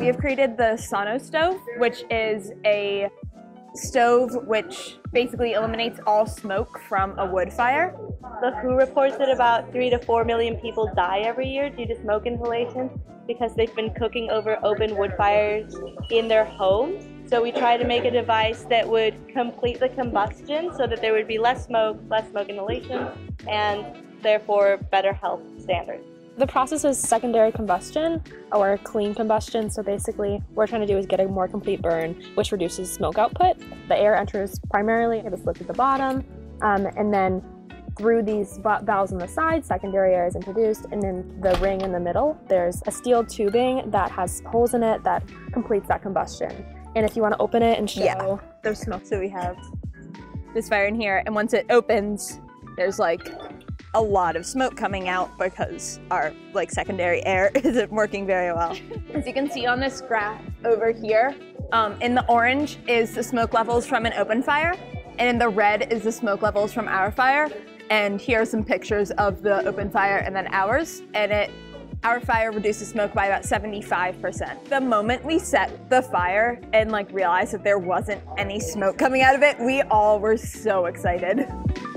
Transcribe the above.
have created the SanoStove, which is a stove which basically eliminates all smoke from a wood fire. The WHO reports that about 3 to 4 million people die every year due to smoke inhalation because they've been cooking over open wood fires in their homes. So we try to make a device that would complete the combustion so that there would be less smoke inhalation, and therefore better health standards. The process is secondary combustion or clean combustion. So basically what we're trying to do is get a more complete burn, which reduces smoke output. The air enters primarily at the slit at the bottom, and then through these valves on the side, secondary air is introduced, and then the ring in the middle, there's a steel tubing that has holes in it that completes that combustion. And if you want to open it and show, there's smoke. So we have this fire in here, and once it opens, there's like a lot of smoke coming out because our secondary air isn't working very well. As you can see on this graph over here, in the orange is the smoke levels from an open fire, and in the red is the smoke levels from our fire. And here are some pictures of the open fire and then ours, and our fire reduces smoke by about 75%. The moment we set the fire and realized that there wasn't any smoke coming out of it, we all were so excited.